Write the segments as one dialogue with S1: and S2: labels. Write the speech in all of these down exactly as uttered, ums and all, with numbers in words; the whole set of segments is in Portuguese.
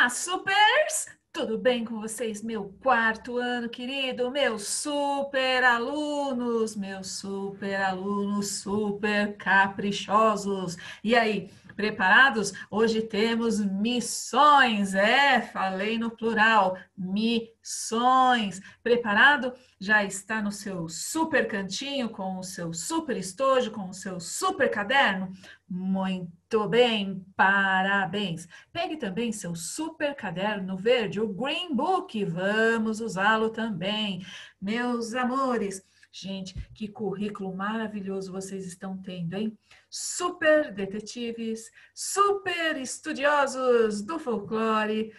S1: Supers! Tudo bem com vocês? Meu quarto ano, querido, meus super alunos, meus super alunos, super caprichosos. E aí, preparados? Hoje temos missões. É, falei no plural, missões. Preparado? Já está no seu super cantinho, com o seu super estojo, com o seu super caderno? Muito bem, parabéns! Pegue também seu super caderno verde, o Green Book, vamos usá-lo também. Meus amores, gente, que currículo maravilhoso vocês estão tendo, hein? Super detetives, super estudiosos do folclore,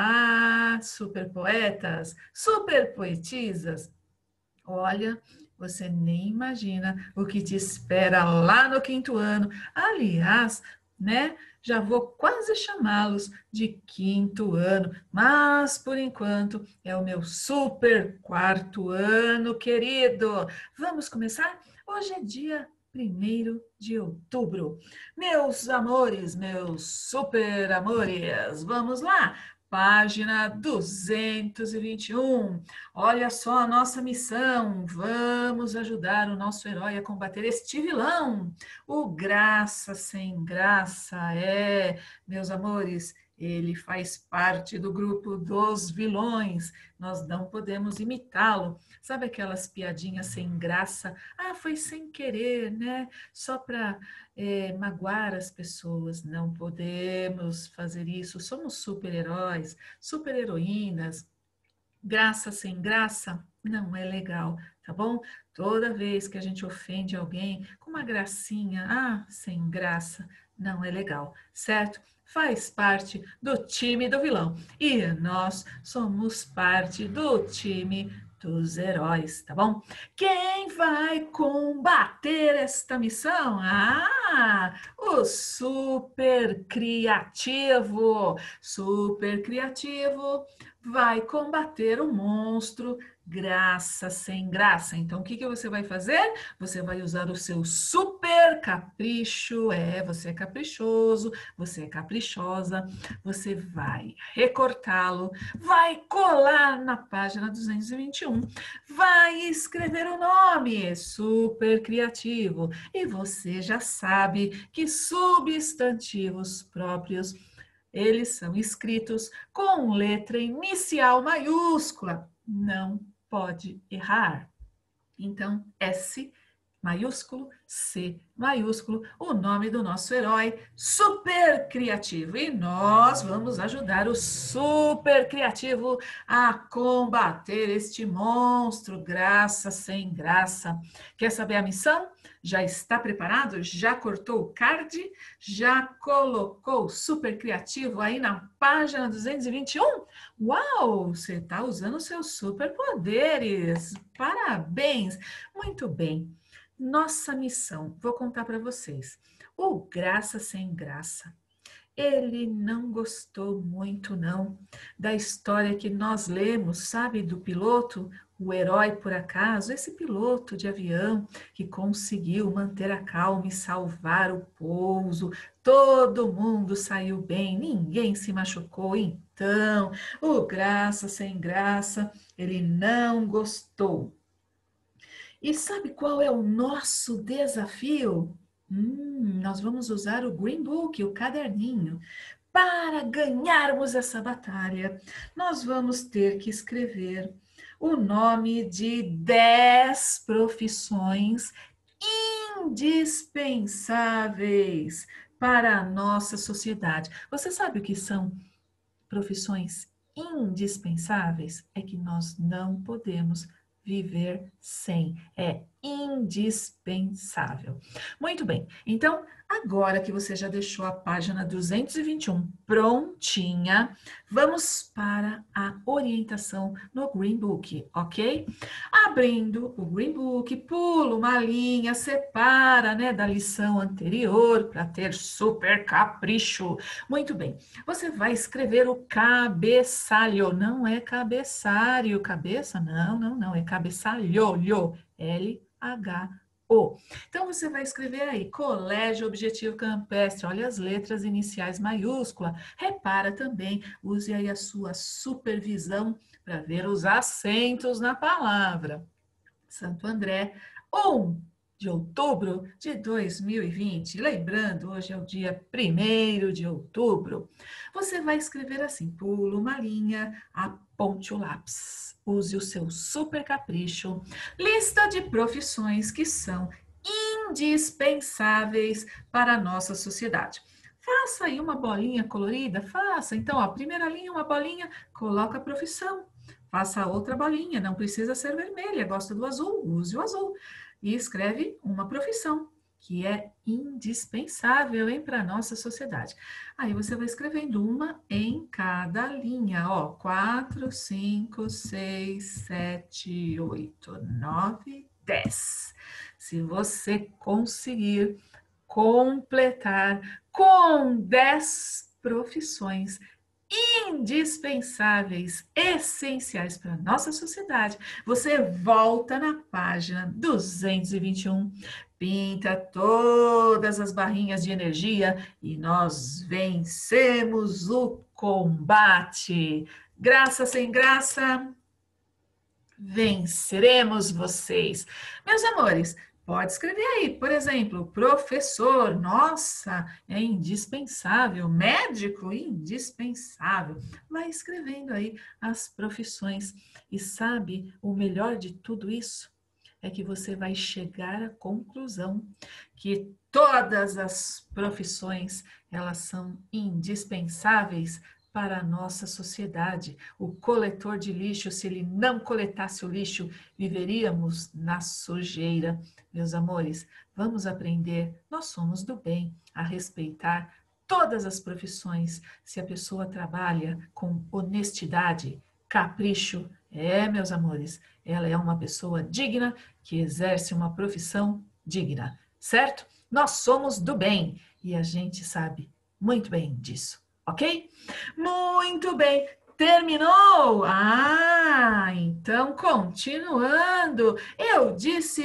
S1: ah, super poetas, super poetisas. Olha, você nem imagina o que te espera lá no quinto ano. Aliás, né? Já vou quase chamá-los de quinto ano, mas por enquanto é o meu super quarto ano, querido. Vamos começar? Hoje é dia primeiro de outubro. Meus amores, meus super amores, vamos lá! Página duzentos e vinte e um. Olha só a nossa missão. Vamos ajudar o nosso herói a combater este vilão. O Graça Sem Graça. É, meus amores, ele faz parte do grupo dos vilões. Nós não podemos imitá-lo. Sabe aquelas piadinhas sem graça? Ah, foi sem querer, né? Só para é, magoar as pessoas. Não podemos fazer isso. Somos super-heróis, super-heroínas. Graça sem graça não é legal, tá bom? Toda vez que a gente ofende alguém com uma gracinha, ah, sem graça, não é legal, certo? Faz parte do time do vilão e nós somos parte do time dos heróis, tá bom? Quem vai combater esta missão? Ah, o super criativo, super criativo vai combater o monstro Graça Sem Graça. Então, o que, que você vai fazer? Você vai usar o seu super capricho. É, você é caprichoso, você é caprichosa. Você vai recortá-lo, vai colar na página duzentos e vinte e um, vai escrever o nome, super criativo. E você já sabe que substantivos próprios eles são escritos com letra inicial maiúscula. Não pode errar. Então, S maiúsculo, C maiúsculo, o nome do nosso herói super criativo. E nós vamos ajudar o super criativo a combater este monstro Graça Sem Graça. Quer saber a missão? Já está preparado? Já cortou o card? Já colocou o super criativo aí na página duzentos e vinte e um? Uau, você está usando seus superpoderes. Parabéns! Muito bem. Nossa missão, vou contar para vocês. O Graça Sem Graça, ele não gostou muito não da história que nós lemos, sabe, do piloto, o herói por acaso, esse piloto de avião que conseguiu manter a calma e salvar o pouso. Todo mundo saiu bem, ninguém se machucou. Então, o Graça Sem Graça, ele não gostou. E sabe qual é o nosso desafio? Hum, nós vamos usar o Green Book, o caderninho. Para ganharmos essa batalha, nós vamos ter que escrever o nome de dez profissões indispensáveis para a nossa sociedade. Você sabe o que são profissões indispensáveis? É que nós não podemos viver sem. É indispensável. Muito bem. Então, agora que você já deixou a página duzentos e vinte e um prontinha, vamos para a orientação no Green Book, ok? Abrindo o Green Book, pula uma linha, separa, né, da lição anterior para ter super capricho. Muito bem. Você vai escrever o cabeçalho, não é cabeçário, cabeça, não, não, não, é cabeçalho, L H O. Então, você vai escrever aí, Colégio Objetivo Campestre. Olha as letras iniciais maiúscula. Repara também, use aí a sua supervisão para ver os acentos na palavra. Santo André, um de outubro de dois mil e vinte. Lembrando, hoje é o dia primeiro de outubro. Você vai escrever assim, pula uma linha, aponte o lápis. Use o seu super capricho. Lista de profissões que são indispensáveis para a nossa sociedade. Faça aí uma bolinha colorida, faça. Então, ó, primeira linha, uma bolinha, coloca a profissão. Faça outra bolinha, não precisa ser vermelha, gosta do azul, use o azul. E escreve uma profissão, que é indispensável para a nossa sociedade. Aí você vai escrevendo uma em cada linha, ó, quatro, cinco, seis, sete, oito, nove, dez. Se você conseguir completar com dez profissões indispensáveis, essenciais para a nossa sociedade, você volta na página duzentos e vinte e um, pinta todas as barrinhas de energia e nós vencemos o combate. Graça sem graça, venceremos vocês. Meus amores, pode escrever aí, por exemplo, professor, nossa, é indispensável, médico, indispensável. Vai escrevendo aí as profissões. E sabe o melhor de tudo isso? É que você vai chegar à conclusão que todas as profissões, elas são indispensáveis para a nossa sociedade. O coletor de lixo, se ele não coletasse o lixo, viveríamos na sujeira. Meus amores, vamos aprender, nós somos do bem, a respeitar todas as profissões. Se a pessoa trabalha com honestidade, capricho, é, meus amores, ela é uma pessoa digna que exerce uma profissão digna, certo? Nós somos do bem e a gente sabe muito bem disso, ok? Muito bem. Terminou? Ah, então continuando. Eu disse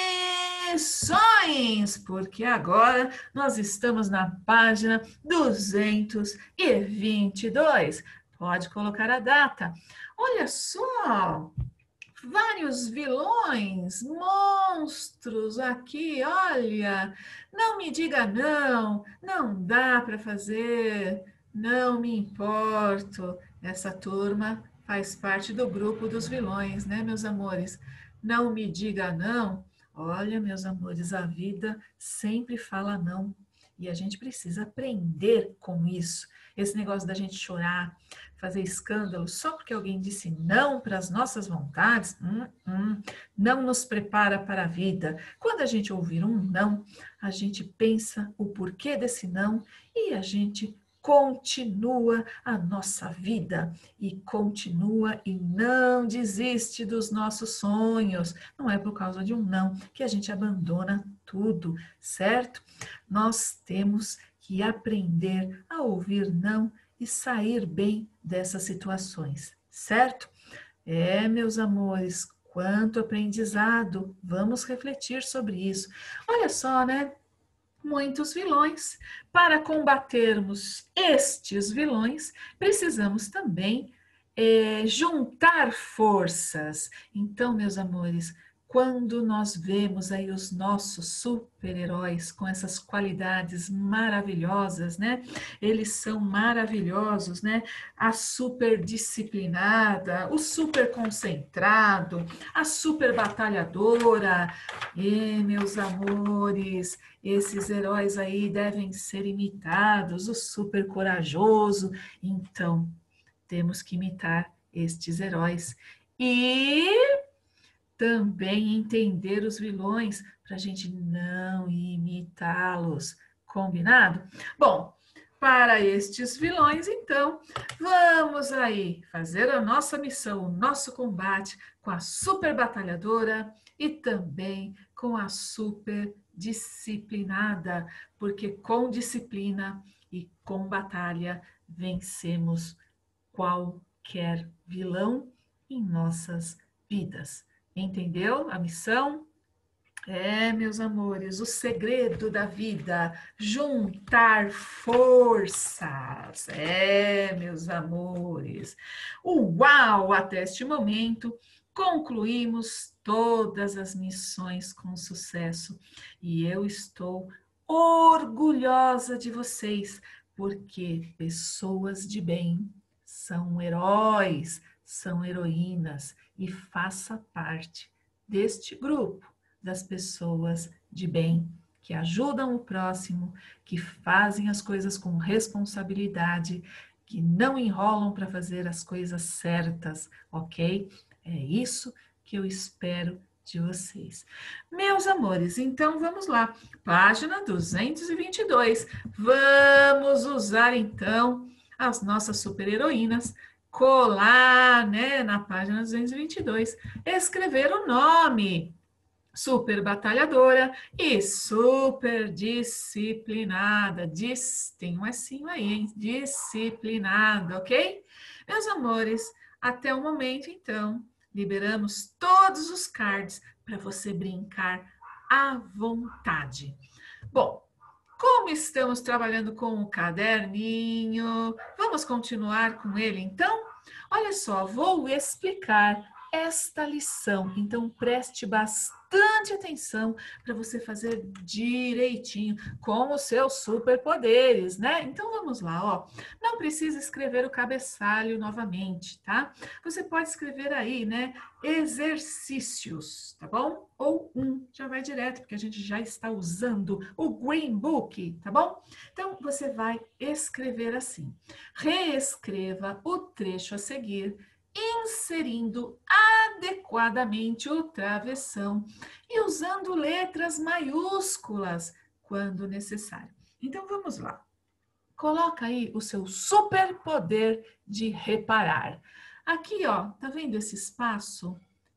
S1: missões, porque agora nós estamos na página duzentos e vinte e dois. Pode colocar a data. Olha só, vários vilões, monstros aqui, olha. Não me diga não, não dá para fazer, não me importo. Essa turma faz parte do grupo dos vilões, né, meus amores? Não me diga não. Olha, meus amores, a vida sempre fala não. E a gente precisa aprender com isso. Esse negócio da gente chorar, fazer escândalo só porque alguém disse não para as nossas vontades, hum, hum, não nos prepara para a vida. Quando a gente ouvir um não, a gente pensa o porquê desse não e a gente continua a nossa vida e continua e não desiste dos nossos sonhos. Não é por causa de um não que a gente abandona tudo, certo? Nós temos que aprender a ouvir não e sair bem dessas situações, certo? É, meus amores, quanto aprendizado, vamos refletir sobre isso. Olha só, né? Muitos vilões. Para combatermos estes vilões, precisamos também é, juntar forças. Então, meus amores, quando nós vemos aí os nossos super-heróis com essas qualidades maravilhosas, né? Eles são maravilhosos, né? A super disciplinada, o super concentrado, a super batalhadora. E, meus amores, esses heróis aí devem ser imitados, o super corajoso. Então, temos que imitar estes heróis. E também entender os vilões para a gente não imitá-los. Combinado? Bom, para estes vilões, então, vamos aí fazer a nossa missão, o nosso combate com a super batalhadora e também com a super disciplinada, porque com disciplina e com batalha vencemos qualquer vilão em nossas vidas. Entendeu a missão? É, meus amores, o segredo da vida, juntar forças. É, meus amores. Uau! Até este momento, concluímos todas as missões com sucesso. E eu estou orgulhosa de vocês, porque pessoas de bem são heróis, são heroínas, e faça parte deste grupo das pessoas de bem, que ajudam o próximo, que fazem as coisas com responsabilidade, que não enrolam para fazer as coisas certas, ok? É isso que eu espero de vocês. Meus amores, então vamos lá, página duzentos e vinte e dois. Vamos usar então as nossas super-heroínas, colar, né, na página duzentos e vinte e dois, escrever o nome super batalhadora e super disciplinada. Dis, tem um S aí, hein? Disciplinada, ok? Meus amores, até o momento, então, liberamos todos os cards para você brincar à vontade. Bom, como estamos trabalhando com o caderninho, vamos continuar com ele, então? Olha só, vou explicar esta lição, então preste bastante atenção para você fazer direitinho com os seus superpoderes, né? Então vamos lá, ó. Não precisa escrever o cabeçalho novamente, tá? Você pode escrever aí, né? Exercícios, tá bom? Ou um, já vai direto, porque a gente já está usando o Green Book, tá bom? Então você vai escrever assim: reescreva o trecho a seguir, inserindo adequadamente o travessão e usando letras maiúsculas quando necessário. Então vamos lá. Coloca aí o seu superpoder de reparar. Aqui, ó, tá vendo esse espaço?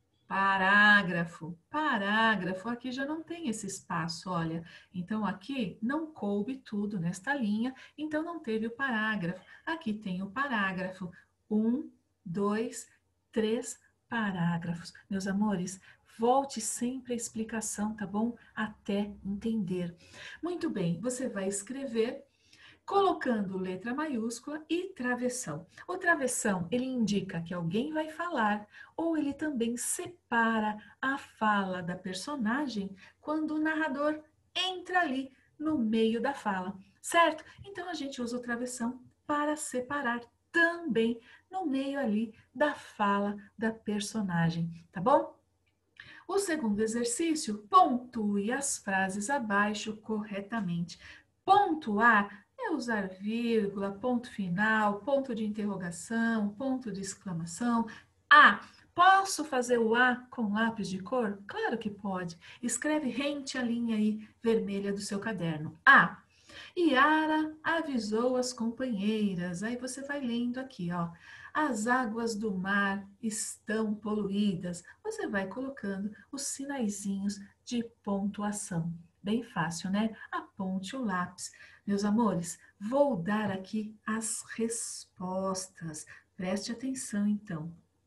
S1: Parágrafo, parágrafo, aqui já não tem esse espaço, olha. Então, aqui não coube tudo nesta linha, então não teve o parágrafo. Aqui tem o parágrafo. Um, dois, três parágrafos. Meus amores, volte sempre à explicação, tá bom? Até entender. Muito bem, você vai escrever colocando letra maiúscula e travessão. O travessão, ele indica que alguém vai falar, ou ele também separa a fala da personagem quando o narrador entra ali no meio da fala, certo? Então a gente usa o travessão para separar também no meio ali da fala da personagem, tá bom? O segundo exercício, pontue as frases abaixo corretamente. Pontuar é usar vírgula, ponto final, ponto de interrogação, ponto de exclamação. Ah, posso fazer o A com lápis de cor? Claro que pode. Escreve rente a linha aí vermelha do seu caderno. A. Yara avisou as companheiras. Aí você vai lendo aqui, ó. As águas do mar estão poluídas. Você vai colocando os sinaizinhos de pontuação. Bem fácil, né? Aponte o lápis. Meus amores, vou dar aqui as respostas. Preste atenção, então.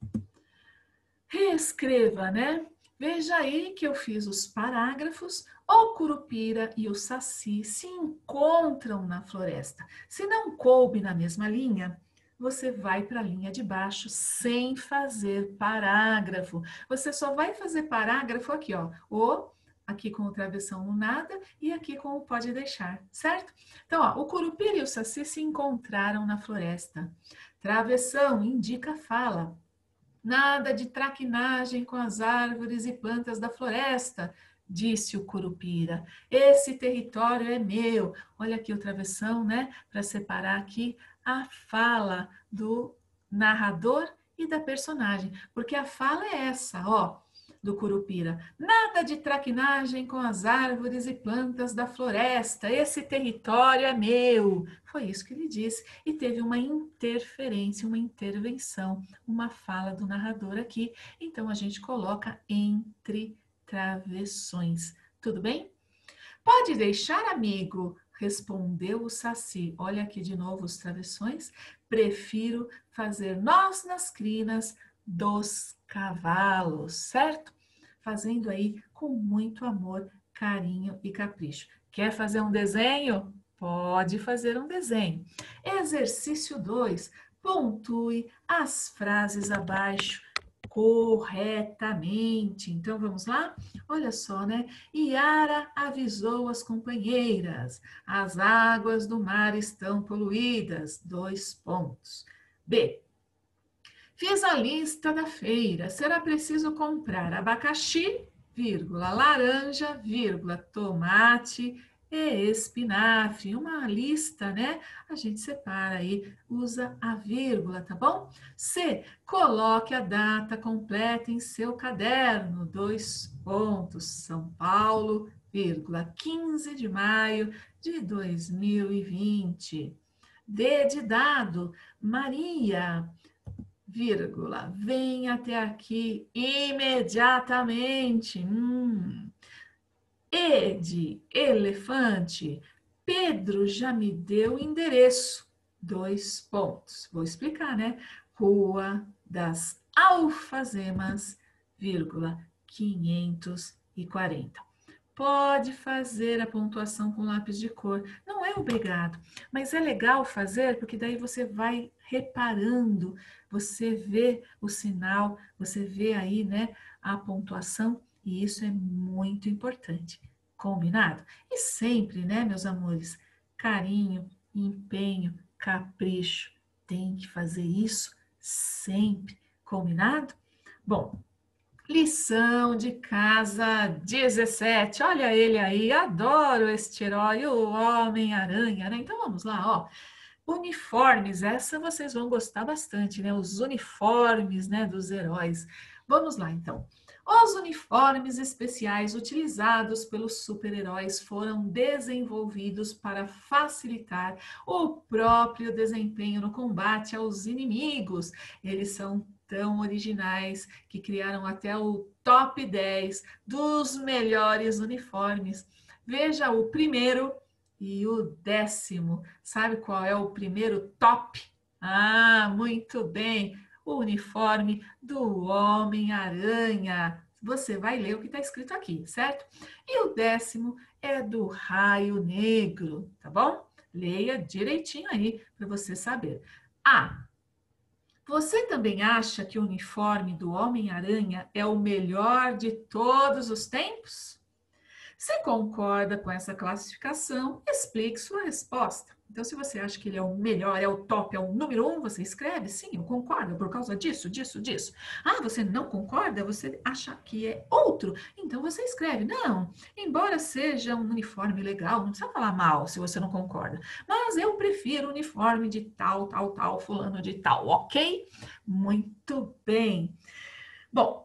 S1: Reescreva, né? Veja aí que eu fiz os parágrafos. O Curupira e o Saci se encontram na floresta. Se não coube na mesma linha, você vai para a linha de baixo sem fazer parágrafo. Você só vai fazer parágrafo aqui, ó. O, aqui com o travessão no nada e aqui com o pode deixar, certo? Então, ó, o Curupira e o Saci se encontraram na floresta. Travessão indica fala. Nada de traquinagem com as árvores e plantas da floresta, disse o Curupira. Esse território é meu. Olha aqui o travessão, né? Para separar aqui a fala do narrador e da personagem. Porque a fala é essa, ó, do Curupira. Nada de traquinagem com as árvores e plantas da floresta. Esse território é meu. Foi isso que ele disse. E teve uma interferência, uma intervenção, uma fala do narrador aqui. Então a gente coloca entre travessões. Tudo bem? Pode deixar, amigo, respondeu o Saci. Olha aqui de novo os travessões. Prefiro fazer nós nas crinas dos cavalos, certo? fazendo aí com muito amor, carinho e capricho. Quer fazer um desenho? Pode fazer um desenho. Exercício dois. Pontue as frases abaixo corretamente. Então, vamos lá? Olha só, né? Yara avisou as companheiras. As águas do mar estão poluídas. Dois pontos. B. Fiz a lista da feira. Será preciso comprar abacaxi, vírgula, laranja, vírgula, tomate e espinafre. Uma lista, né? A gente separa aí, usa a vírgula, tá bom? C. Coloque a data completa em seu caderno. Dois pontos. São Paulo, vírgula, quinze de maio de dois mil e vinte. D de dado. Maria, vírgula, vem até aqui imediatamente. Hum. E de elefante, Pedro já me deu o endereço. Dois pontos. Vou explicar, né? Rua das Alfazemas, vírgula, quinhentos e quarenta. Pode fazer a pontuação com lápis de cor. Não é obrigado, mas é legal fazer porque daí você vai reparando, você vê o sinal, você vê aí, né, a pontuação e isso é muito importante. Combinado? E sempre, né, meus amores, carinho, empenho, capricho. Tem que fazer isso sempre. Combinado? Bom, lição de casa dezessete. Olha ele aí, adoro este herói, o Homem-Aranha, né? Então vamos lá, ó. Uniformes, essa vocês vão gostar bastante, né? Os uniformes, né, dos heróis. Vamos lá, então. Os uniformes especiais utilizados pelos super-heróis foram desenvolvidos para facilitar o próprio desempenho no combate aos inimigos. Eles são tão originais que criaram até o top dez dos melhores uniformes. Veja o primeiro e o décimo. Sabe qual é o primeiro top? Ah, muito bem. O uniforme do Homem-Aranha. Você vai ler o que está escrito aqui, certo? E o décimo é do Raio Negro, tá bom? Leia direitinho aí para você saber. Ah, você também acha que o uniforme do Homem-Aranha é o melhor de todos os tempos? Se concorda com essa classificação, explique sua resposta. Então, se você acha que ele é o melhor, é o top, é o número um, você escreve, sim, eu concordo, por causa disso, disso, disso. Ah, você não concorda? Você acha que é outro? Então, você escreve, não, embora seja um uniforme legal, não precisa falar mal se você não concorda, mas eu prefiro o uniforme de tal, tal, tal, fulano de tal, ok? Muito bem. Bom,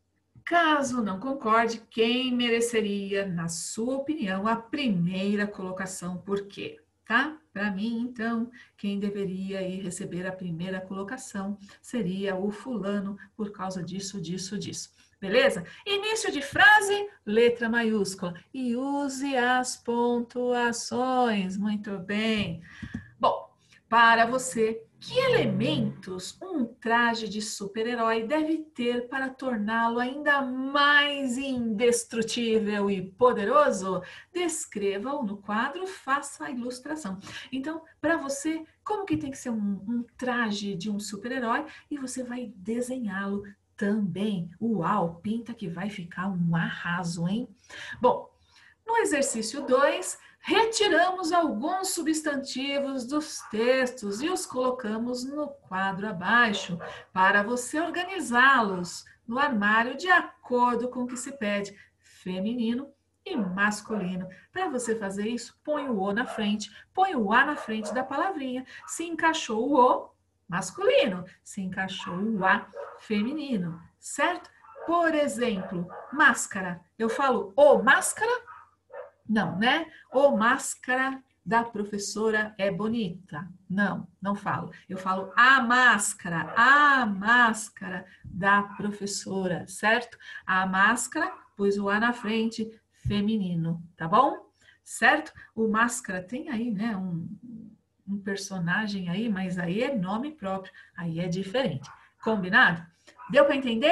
S1: caso não concorde, quem mereceria, na sua opinião, a primeira colocação? Por quê? Tá? Para mim, então, quem deveria ir receber a primeira colocação seria o fulano por causa disso, disso, disso. Beleza? Início de frase, letra maiúscula. E use as pontuações. Muito bem. Bom, para você, que elementos um traje de super-herói deve ter para torná-lo ainda mais indestrutível e poderoso? Descreva-o no quadro, faça a ilustração. Então, para você, como que tem que ser um, um traje de um super-herói? E você vai desenhá-lo também. Uau, pinta que vai ficar um arraso, hein? Bom, no exercício dois, retiramos alguns substantivos dos textos e os colocamos no quadro abaixo para você organizá-los no armário de acordo com o que se pede, feminino e masculino. Para você fazer isso, põe o O na frente, põe o A na frente da palavrinha. Se encaixou o O, masculino. Se encaixou o A, feminino, certo? Por exemplo, máscara. Eu falo o máscara? Não, né? Ou máscara da professora é bonita. Não, não falo. Eu falo a máscara, a máscara da professora, certo? A máscara, pus o A na frente, feminino, tá bom? Certo? O máscara tem aí, né, um, um personagem aí, mas aí é nome próprio, aí é diferente. Combinado? Deu para entender?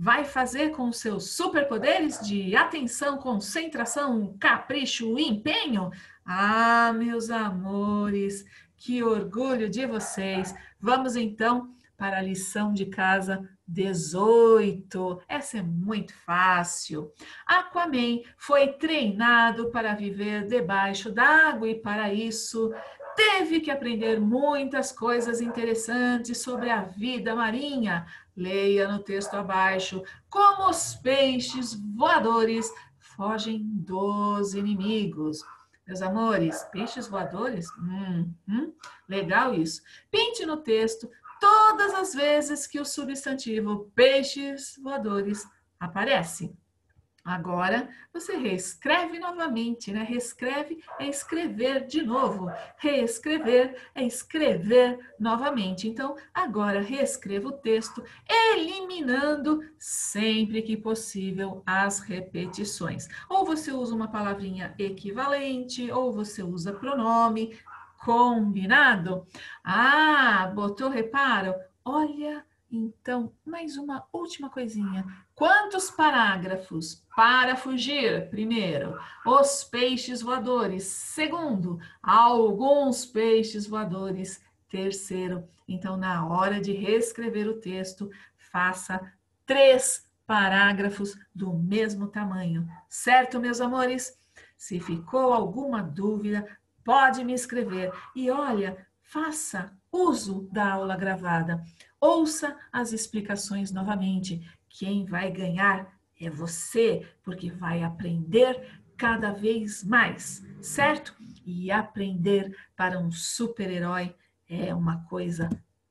S1: vai fazer com seus superpoderes de atenção, concentração, capricho e empenho? Ah, meus amores, que orgulho de vocês! Vamos então para a lição de casa dezoito. Essa é muito fácil. Aquaman foi treinado para viver debaixo d'água e, para isso, teve que aprender muitas coisas interessantes sobre a vida marinha. Leia no texto abaixo como os peixes voadores fogem dos inimigos. Meus amores, peixes voadores? Hum, hum, legal isso. Pinte no texto todas as vezes que o substantivo peixes voadores aparece. Agora, você reescreve novamente, né? Reescreve é escrever de novo. Reescrever é escrever novamente. Então, agora reescreva o texto, eliminando sempre que possível as repetições. Ou você usa uma palavrinha equivalente, ou você usa pronome. Combinado? Ah, botou reparo? Olha, então, mais uma última coisinha. Quantos parágrafos para fugir? Primeiro, os peixes voadores. Segundo, alguns peixes voadores. Terceiro, então, na hora de reescrever o texto, faça três parágrafos do mesmo tamanho. Certo, meus amores? Se ficou alguma dúvida, pode me escrever. E olha, faça uso da aula gravada. Ouça as explicações novamente. Quem vai ganhar é você, porque vai aprender cada vez mais, certo? E aprender para um super-herói é uma coisa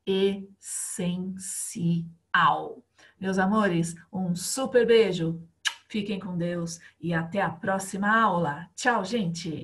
S1: essencial. Meus amores, um super beijo. Fiquem com Deus e até a próxima aula. Tchau, gente!